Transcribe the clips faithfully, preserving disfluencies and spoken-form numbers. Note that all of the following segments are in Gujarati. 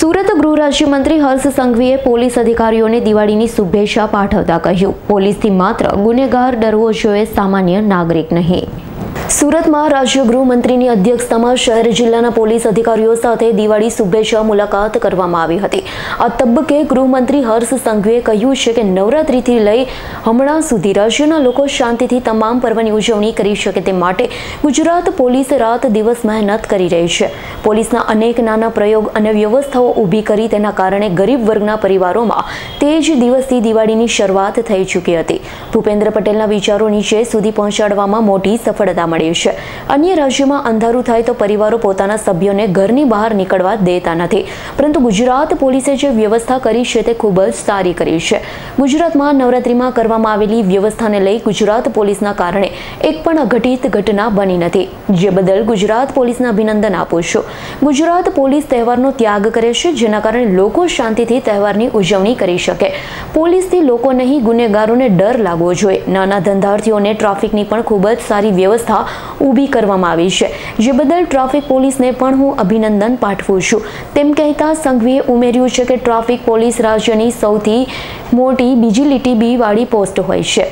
સુરત ગૃહ રાજ્યમંત્રી હર્ષ સંઘવીએ પોલીસ અધિકારીઓને દિવાળીની શુભેચ્છા પાઠવતા કહ્યું, પોલીસથી માત્ર ગુનેગાર ડરવો જોઈએ, સામાન્ય નાગરિક નહીં। સુરતમાં રાજ્ય ગૃહમંત્રીની અધ્યક્ષતામાં શહેર જિલ્લાના પોલીસ અધિકારીઓ સાથે દિવાળી શુભેચ્છા મુલાકાત કરવામાં આવી હતી। આ તબક્કે ગૃહમંત્રી હર્ષ સંઘવીએ કહ્યું છે કે નવરાત્રિથી લઈ હમણાં સુધી રાજ્યના લોકો શાંતિથી તમામ પર્વની ઉજવણી કરી શકે તે માટે ગુજરાત પોલીસ રાત દિવસ મહેનત કરી રહી છે। પોલીસના અનેક નાના પ્રયોગ અને વ્યવસ્થાઓ ઊભી કરી તેના કારણે ગરીબ વર્ગના પરિવારોમાં તે જ દિવસથી દિવાળીની શરૂઆત થઈ ચૂકી હતી। ભૂપેન્દ્ર પટેલના વિચારો નીચે સુધી પહોંચાડવામાં મોટી સફળતા મળી છે। અન્ય રાજ્યોમાં અંધારું થાય તો પરિવારો પોતાના સભ્યોને ઘરની બહાર નીકળવા દેતા નથી, પરંતુ ગુજરાત પોલીસે જે વ્યવસ્થા કરી છે તે ખૂબ જ સારી કરી છે। ગુજરાતમાં નવરાત્રિમાં કરવામાં આવેલી વ્યવસ્થાને લઈ ગુજરાત પોલીસના કારણે એક પણ અઘટિત ઘટના બની નથી, જે બદલ ગુજરાત પોલીસને અભિનંદન આપું છું। ગુજરાત પોલીસ તહેવારનો ત્યાગ કરે છે, જેના કારણે લોકો શાંતિથી તહેવારની ઉજવણી કરી શકે। પોલીસથી લોકો નહીં, ગુનેગારોને ડર લાગવો જોઈએ। નાના ધંધાર્થીઓને ટ્રાફિકની પણ ખૂબ જ સારી વ્યવસ્થા ઊભી કરવામાં આવી છે, જે બદલ ટ્રાફિક પોલીસને પણ હું અભિનંદન પાઠવું છું, તેમ કહેતા સંઘવીએ ઉમેર્યું છે કે ટ્રાફિક પોલીસ રાજ્યની સૌથી મોટી બીજી લીટી બી વાળી પોસ્ટ હોય છે।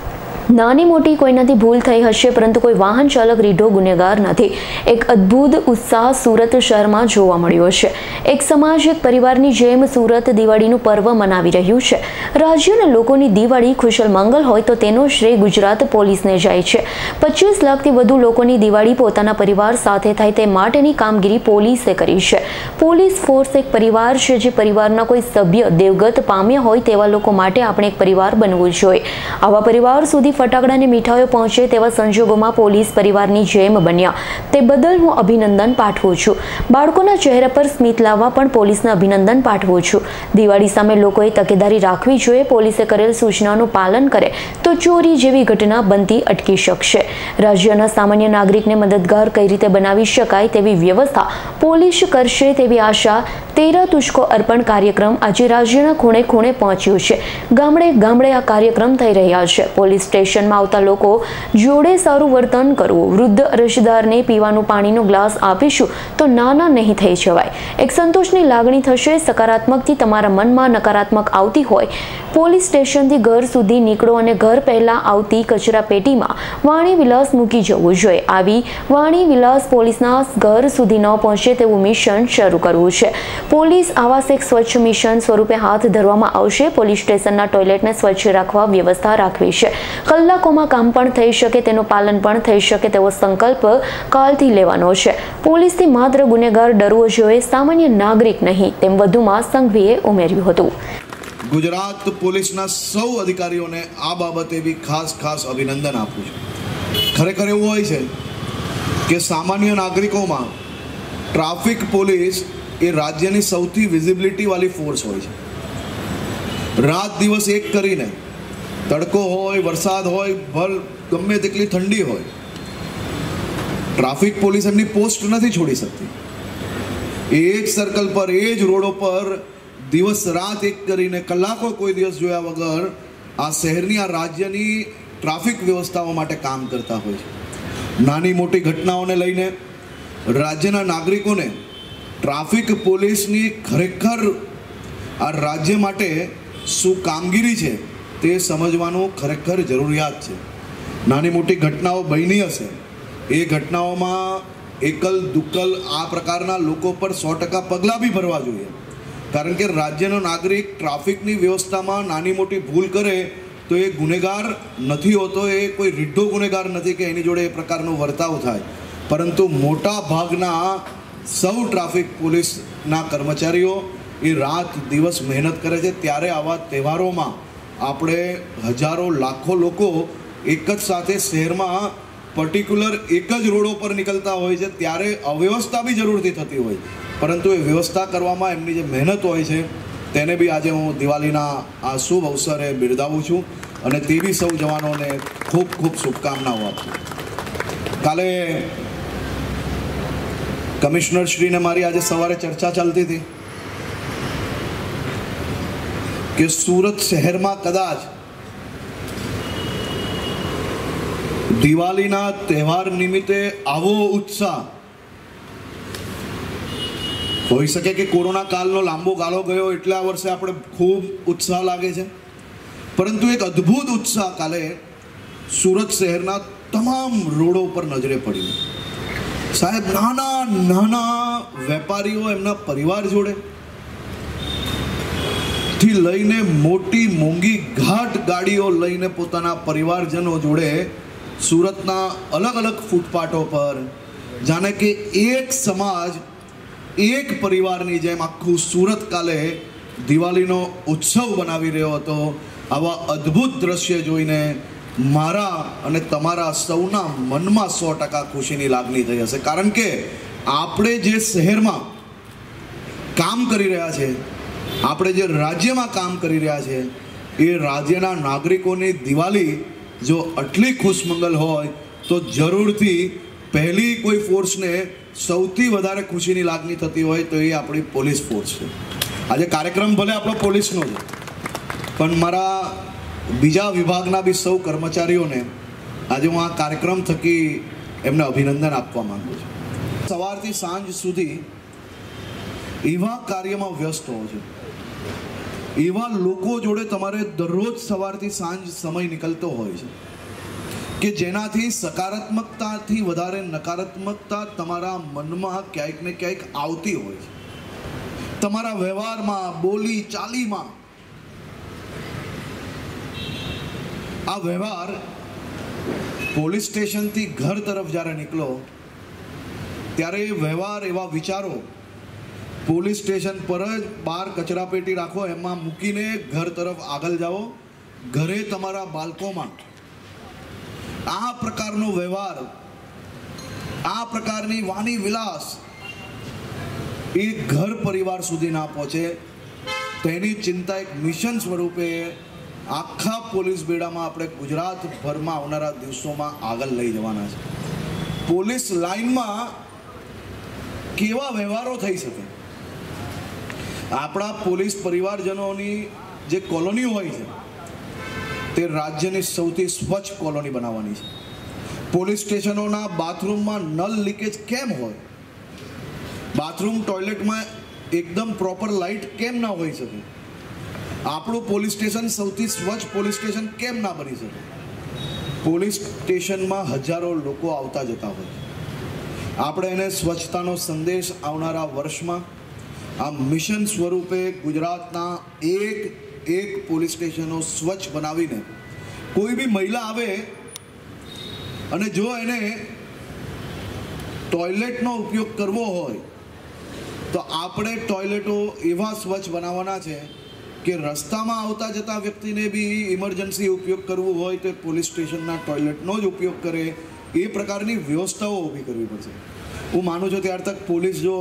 નાની મોટી કોઈનાથી ભૂલ થઈ હશે, પરંતુ કોઈ વાહન ચાલક રીઢો ગુનેગાર નથી। એક અદ્ભુત ઉત્સાહ સુરત શહેરમાં જોવા મળ્યો છે। એક સમાજ, એક પરિવારની જેમ સુરત દિવાળીનું પર્વ મનાવી રહ્યું છે। રાજ્યના લોકોની દિવાળી ખુશલ મંગલ હોય તો તેનો શ્રેય ગુજરાત પોલીસને જાય છે। પચીસ લાખથી વધુ લોકોની દિવાળી પોતાના પરિવાર સાથે થાય તે માટેની કામગીરી પોલીસે કરી છે। પોલીસ ફોર્સ એક પરિવાર છે, જે પરિવારના કોઈ સભ્ય દેવગત પામ્યા હોય તેવા લોકો માટે આપણે એક પરિવાર બનવું જોઈએ। આવા પરિવાર સુધી ફટાકડા અને મીઠાઈઓ પહોંચે તેવા સંજોગોમાં પોલીસ પરિવારની જેમ બન્યા, તે બદલ હું અભિનંદન પાઠવું છું। બાળકોના ચહેરા પર સ્મિત લાવવા પણ પોલીસને અભિનંદન પાઠવું છું। દિવાળી સામે લોકોએ તકેદારી રાખવી જોઈએ। પોલીસે કરેલ સૂચનાનું પાલન કરે તો ચોરી જેવી ઘટના બનતી અટકી શકશે। રાજ્યના સામાન્ય નાગરિકને મદદગાર કઈ રીતે બનાવી શકાય તેવી વ્યવસ્થા પોલીસ કરશે તેવી આશા। તેરા તુજકો અર્પણ કાર્યક્રમ આજે રાજ્યના ખૂણે ખૂણે પહોંચ્યું છે। ગામડે ગામડે આ કાર્યક્રમ થઈ રહ્યા છે। પોલીસ સ્ટેશનમાં આવતા લોકો જોડે સારું વર્તન કરવું। વૃદ્ધ અરજદારને પીવાનું પાણીનો ગ્લાસ આપીશું તો નાના નહીં થઈ જવાય। એક સંતોષની લાગણી થશે। સકારાત્મકથી તમારા મનમાં નકારાત્મક આવતી હોય, પોલીસ સ્ટેશનથી ઘર સુધી નીકળો અને ઘર પહેલા આવતી કચરા પેટીમાં વાણી વિલાસ મૂકી જવું જોઈએ। આવી વાણી વિલાસ પોલીસના ઘર સુધી ન પહોંચે તેવું મિશન શરૂ કરવું છે। પોલીસ આવાસ એક સ્વચ્છ મિશન સ્વરૂપે હાથ ધરવામાં આવશે। પોલીસ સ્ટેશનના ટોયલેટને સ્વચ્છ રાખવા વ્યવસ્થા રાખવી છે। કલાકોમાં કામ પણ થઈ શકે, તેનું પાલન પણ થઈ શકે તેવો સંકલ્પ કાલથી લેવાનો છે। પોલીસથી માત્ર ગુનેગાર ડરવો જોઈએ, સામાન્ય નાગરિક નહીં, તેમ વધુમાં સંઘવીએ ઉમેર્યું હતું। ગુજરાત પોલીસના સૌ અધિકારીઓને આ બાબતે બી ખાસ ખાસ અભિનંદન આપું છું। ખરેખર એવું હોય છે કે સામાન્ય નાગરિકોમાં ટ્રાફિક પોલીસ એ રાજ્યની સૌથી વિઝિબિલિટી વાળી ફોર્સ હોય છે। રાત દિવસ એક કરીને, તડકો હોય, વરસાદ હોય, ભલ ગમે તેટલી ઠંડી હોય, ટ્રાફિક પોલીસ એમની પોસ્ટ નથી છોડી શકતી। એ જ સર્કલ પર, એ જ રોડો પર દિવસ રાત એક કરીને કલાકો કોઈ દિવસ જોયા વગર આ શહેરની, આ રાજ્યની ટ્રાફિક વ્યવસ્થાઓ માટે કામ કરતા હોય છે। નાની મોટી ઘટનાઓને લઈને રાજ્યના નાગરિકોને ટ્રાફિક પોલીસની ખરેખર આ રાજ્ય માટે શું કામગીરી છે તે સમજવાનું ખરેખર જરૂરિયાત છે। નાની મોટી ઘટનાઓ બની હશે, એ ઘટનાઓમાં એકલ દુક્કલ આ પ્રકારના લોકો પર સો ટકા પગલાં બી ભરવા જોઈએ, કારણ કે રાજ્યનો નાગરિક ટ્રાફિકની વ્યવસ્થામાં નાની મોટી ભૂલ કરે તો એ ગુનેગાર નથી હોતો। એ કોઈ રીઢો ગુનેગાર નથી કે એની જોડે એ પ્રકારનો વર્તાવ થાય, પરંતુ મોટા ભાગના સૌ ટ્રાફિક પોલીસના કર્મચારીઓ એ રાત દિવસ મહેનત કરે છે। ત્યારે આવા તહેવારોમાં આપણે હજારો લાખો લોકો એક જ સાથે શહેરમાં પર્ટિક્યુલર એક જ રોડો પર નીકળતા હોય છે, ત્યારે અવ્યવસ્થા બી જરૂરથી થતી હોય, પરંતુ એ વ્યવસ્થા કરવામાં એમની જે મહેનત હોય છે તેને બી આજે હું દિવાળીના આ શુભ અવસરે બિરદાવું છું અને તે બી સૌ જવાનોને ખૂબ ખૂબ શુભકામનાઓ આપું। કાલે કમિશનરશ્રીને મારી આજે સવારે ચર્ચા ચાલતી હતી કે સુરત શહેરમાં કદાચ દિવાળીના તહેવાર નિમિત્તે આવો ઉત્સાહ હોઈ શકે કે કોરોના કાળનો લાંબો ગાળો ગયો એટલે આ વર્ષે આપણે ખૂબ ઉત્સાહ લાગે છે, પરંતુ એક અદ્ભુત ઉત્સાહ કાલે સુરત શહેરના તમામ રોડો પર નજરે પડ્યું. સાહેબ, નાના નાના વેપારીઓ એમના પરિવાર જોડે થી લઈને મોટી મોંઘી ઘાટ ગાડીઓ લઈને પોતાના પરિવારજનો જોડે સુરતના અલગ અલગ ફૂટપાથો પર જાણે કે એક સમાજ, એક પરિવારની જેમ આખું સુરત કાલે દિવાળીનો ઉત્સવ બનાવી રહ્યો હતો. આવા અદ્ભુત દ્રશ્ય જોઈને મારા અને તમારા સૌના મનમાં સો ટકા ખુશીની લાગણી થઈ હશે, કારણ કે આપણે જે શહેરમાં કામ કરી રહ્યા છે, આપણે જે રાજ્યમાં કામ કરી રહ્યા છે, એ રાજ્યના નાગરિકોની દિવાળી જો આટલી ખુશમંગલ હોય તો જરૂરથી પહેલી કોઈ ફોર્સને સૌથી વધારે ખુશીની લાગણી થતી હોય તો એ આપણી પોલીસ ફોર્સ છે. આજે કાર્યક્રમ ભલે આપણો પોલીસનો છે, પણ મારા બીજા વિભાગના બી સૌ કર્મચારીઓને આજે હું આ કાર્યક્રમ થકી એમને અભિનંદન આપવા માંગુ છું. સવારથી સાંજ સુધી એવા કાર્યમાં વ્યસ્ત હો છો, એવા લોકો જોડે તમારે દરરોજ સવારથી સાંજ સમય નીકળતો હોય છે કે જેનાથી સકારાત્મકતાથી વધારે નકારાત્મકતા તમારા મનમાં ક્યાંક ને ક્યાંક આવતી હોય છે. તમારા વ્યવહારમાં, બોલી ચાલીમાં આ વ્યવહાર પોલીસ સ્ટેશનથી ઘર તરફ જ્યારે નીકળો ત્યારે એ વ્યવહાર, એવા વિચારો પોલીસ સ્ટેશન પર જ બહાર કચરાપેટી રાખો, એમાં મૂકીને ઘર તરફ આગળ જાઓ. ઘરે તમારા બાળકોમાં આ પ્રકારનો વ્યવહાર, આ પ્રકારની વાણી વિલાસ એ ઘર પરિવાર સુધી ના પહોંચે તેની ચિંતા એક મિશન સ્વરૂપે આખા પોલીસ બેડામાં આપણે ગુજરાતભરમાં આવનારા દિવસોમાં આગળ લઈ જવાના છે. પોલીસ લાઇનમાં કેવા વ્યવહારો થઈ શકે? આપણા પોલીસ પરિવારજનોની જે કોલોની હોય છે તે રાજ્યની સૌથી સ્વચ્છ કોલોની બનાવવાની છે. પોલીસ સ્ટેશનોના બાથરૂમમાં નલ લીકેજ કેમ હોય? બાથરૂમ ટોયલેટમાં એકદમ પ્રોપર લાઇટ કેમ ના હોઈ શકે? આપણું પોલીસ સ્ટેશન સૌથી સ્વચ્છ પોલીસ સ્ટેશન કેમ ના બની શકે? પોલીસ સ્ટેશનમાં હજારો લોકો આવતા જતા હોય. આપણે એને સ્વચ્છતાનો સંદેશ આવનારા વર્ષમાં આ મિશન સ્વરૂપે ગુજરાતના એક એક પોલીસ સ્ટેશનો સ્વચ્છ બનાવીને કોઈ બી મહિલા આવે અને જો એને ટોયલેટનો ઉપયોગ કરવો હોય તો આપણે ટોયલેટો એવા સ્વચ્છ બનાવવાના છે કે રસ્તામાં આવતા જતા વ્યક્તિને બી ઇમરજન્સી ઉપયોગ કરવું હોય તો પોલીસ સ્ટેશનના ટોયલેટનો જ ઉપયોગ કરે, એ પ્રકારની વ્યવસ્થાઓ ઊભી કરવી પડશે. હું માનું છું ત્યાર તક પોલીસ જો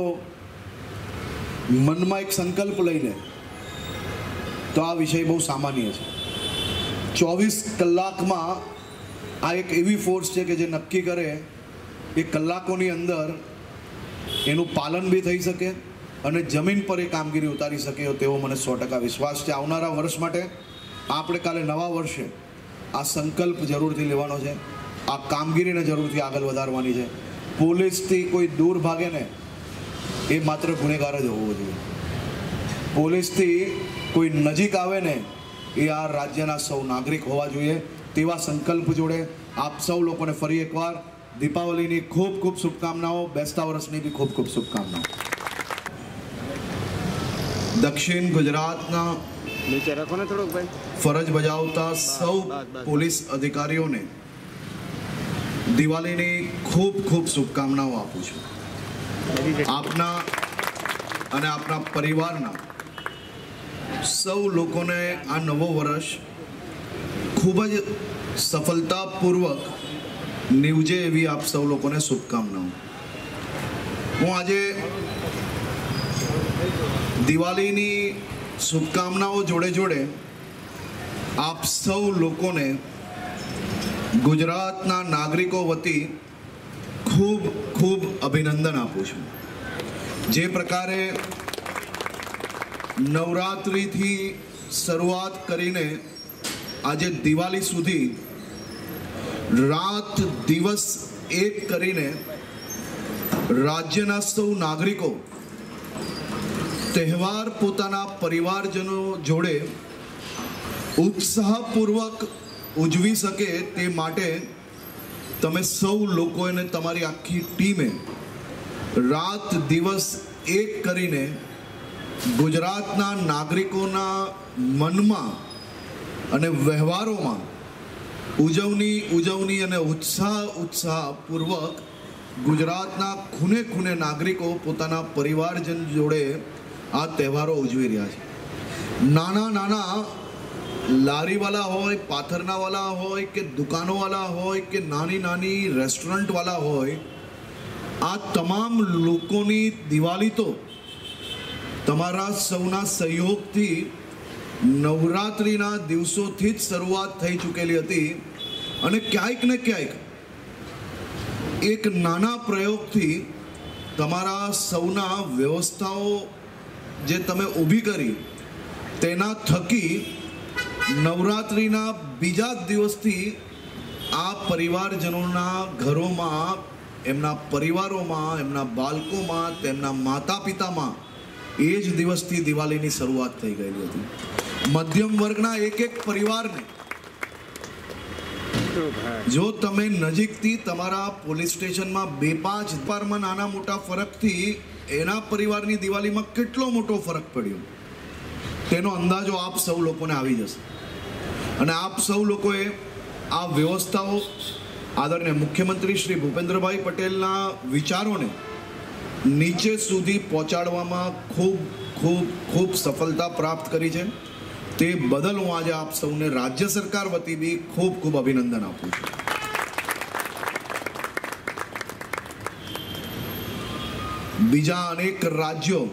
મનમાં એક સંકલ્પ લઈ લે તો આ વિષય બહુ સામાન્ય છે. ચોવીસ કલાકમાં આ એક એવી ફોર્સ છે કે જે નક્કી કરે એ કલાકોની અંદર એનું પાલન બી થઈ શકે અને જમીન પર એ કામગીરી ઉતારી શકે તેવો મને સો ટકા વિશ્વાસ છે. આવનારા વર્ષ માટે આપણે કાલે નવા વર્ષે આ સંકલ્પ જરૂરથી લેવાનો છે, આ કામગીરીને જરૂરથી આગળ વધારવાની છે. પોલીસથી કોઈ દૂર ભાગે ને એ માત્ર ગુનેગાર જ હોવો જોઈએ. પોલીસથી કોઈ નજીક આવે ને એ આ રાજ્યના સૌ નાગરિક હોવા જોઈએ. તેવા સંકલ્પ જોડે આપ સૌ લોકોને ફરી એકવાર દીપાવલીની ખૂબ ખૂબ શુભકામનાઓ, બેસતા વર્ષની બી ખૂબ ખૂબ શુભકામનાઓ. દક્ષિણ ગુજરાતના ફરજ બજાવતા સૌ પોલીસ અધિકારીઓને દિવાળીની ખૂબ ખૂબ શુભકામનાઓ આપું છું. આપના અને આપના પરિવારના સૌ લોકોને આ નવો વર્ષ ખૂબ જ સફળતાપૂર્વક નીવજે એવી આપ સૌ લોકોને શુભકામનાઓ. હું આજે દિવાળીની શુભકામનાઓ જોડે જોડે આપ સૌ લોકોને ગુજરાતના નાગરિકો વતી ખૂબ ખૂબ અભિનંદન આપું છું. જે પ્રકારે નવરાત્રિથી શરૂઆત કરીને આજે દિવાળી સુધી રાત દિવસ એક કરીને રાજ્યના સૌ નાગરિકો તહેવાર પોતાના પરિવારજનો જોડે ઉત્સાહપૂર્વક ઉજવી શકે તે માટે તમે સૌ લોકોએ અને તમારી આખી ટીમે રાત દિવસ એક કરીને ગુજરાતના નાગરિકોના મનમાં અને વ્યવહારોમાં ઉજવણી ઉજવણી અને ઉત્સાહ ઉત્સાહપૂર્વક ગુજરાતના ખૂણે ખૂણે નાગરિકો પોતાના પરિવારજન જોડે આ તહેવારો ઉજવી રહ્યા છે. નાના નાના લારીવાલા હોય, પાથરનાવાલા હોય કે દુકાનોવાલા હોય કે નાની નાની રેસ્ટોરન્ટવાલા હોય, આ તમામ લોકોની દિવાળી તો તમારા સૌના સહયોગથી નવરાત્રિના દિવસોથી જ શરૂઆત થઈ ચૂકેલી હતી અને ક્યાંક ને ક્યાંક એક નાના પ્રયોગથી તમારા સૌના વ્યવસ્થાઓ જે તમે ઊભી કરી તેના થકી નવરાત્રિના બીજા જ દિવસથી આ પરિવારજનોના ઘરોમાં, એમના પરિવારોમાં, એમના બાળકોમાં, તેમના માતા પિતામાં એ જ દિવસથી દિવાળીની શરૂઆત થઈ ગયેલી હતી. મધ્યમ વર્ગના એક એક પરિવારને જો તમે નજીકથી તમારા પોલીસ સ્ટેશનમાં બે પાંચ પારમાં નાના મોટા ફરકથી એના પરિવારની દિવાળીમાં કેટલો મોટો ફરક પડ્યો તેનો અંદાજો આપ સૌ લોકોને આવી જશે. અને આપ સૌ લોકોએ આ વ્યવસ્થાઓ આદરણીય મુખ્યમંત્રી શ્રી ભૂપેન્દ્રભાઈ પટેલના વિચારોને નીચે સુધી પહોંચાડવામાં ખૂબ ખૂબ ખૂબ સફળતા પ્રાપ્ત કરી છે. તે બદલ હું આજે આપ સૌને રાજ્ય સરકાર વતી બી ખૂબ ખૂબ અભિનંદન આપું છું. બીજા અનેક રાજ્યો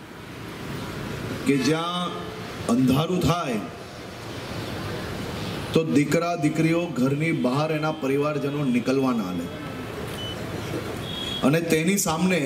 કે જ્યાં અંધારું થાય તો દીકરા દીકરીઓ ઘરની બહાર એના પરિવારજનો નીકળવા ના લે અને તેની સામે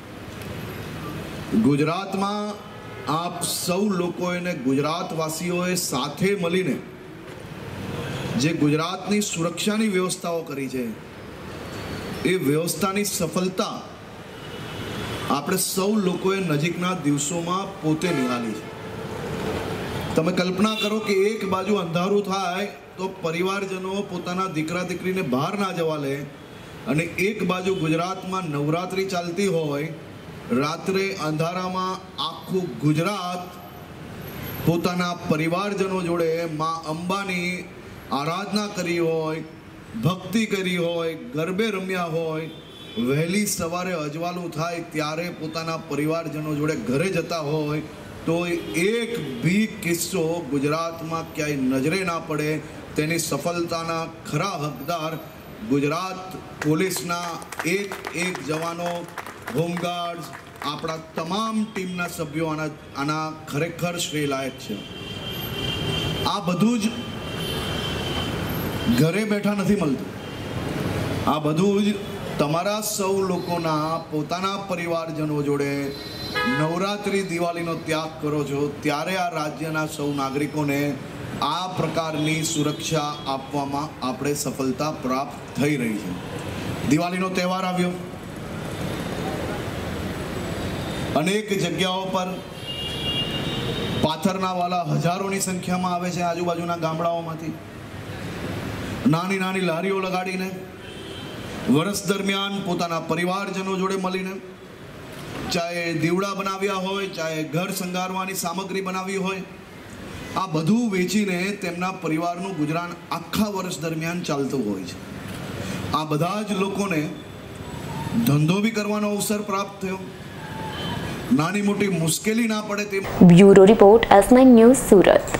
ગુજરાતમાં આપ સૌ લોકોએ ને ગુજરાતવાસીઓએ સાથે મળીને જે ગુજરાતની સુરક્ષાની વ્યવસ્થાઓ કરી છે એ વ્યવસ્થાની સફળતા આપણે સૌ લોકોએ નજીકના દિવસોમાં પોતે નિહાળી છે. તમે કલ્પના કરો કે એક બાજુ અંધારું થાય તો પરિવારજનો પોતાના દીકરા દીકરીને બહાર ના જવા લે અને એક બાજુ ગુજરાતમાં નવરાત્રિ ચાલતી હોય, રાત્રે અંધારામાં આખું ગુજરાત પોતાના પરિવારજનો જોડે મા અંબાની આરાધના કરી હોય, ભક્તિ કરી હોય, ગરબે રમ્યા હોય, વહેલી સવારે અજવાળું થાય ત્યારે પોતાના પરિવારજનો જોડે ઘરે જતા હોય તો એક બી કિસ્સો ગુજરાતમાં ક્યાંય નજરે ના પડે તેની સફળતાના ખરા હકદાર ગુજરાત પોલીસના એક એક જવાનો, હોમગાર્ડ, આપણા તમામ ટીમના સભ્યો આના આના ખરેખર શ્રેય લાયક છે. આ બધું જ ઘરે બેઠા નથી મળતું. આ બધું જ તમારા સૌ લોકોના પોતાના પરિવારજનો જોડે નવરાત્રિ દિવાળીનો ત્યાગ કરો છો ત્યારે આ રાજ્યના સૌ નાગરિકોને આ પ્રકારની સુરક્ષા આપવામાં આપણે સફળતા પ્રાપ્ત થઈ રહી છે. દિવાળીનો તહેવાર આવ્યો, અનેક જગ્યાઓ પર પાથરનાવાલા હજારોની સંખ્યામાં આવે છે આજુબાજુના ગામડાઓમાંથી. નાની નાની લારીઓ લગાડીને વર્ષ દરમિયાન પોતાના પરિવારજનો જોડે મળીને ચાહે દીવડા બનાવ્યા હોય, ચાહે ઘર શણગારવાની સામગ્રી બનાવી હોય, આ બધું વેચીને તેમના પરિવારનું ગુજરાન આખા વર્ષ દરમિયાન ચાલતું હોય છે. આ બધા જ લોકોને ધંધો બી કરવાનો અવસર પ્રાપ્ત થયો, નાની મોટી મુશ્કેલી ના પડે તે. Bureau report S nine news Surat.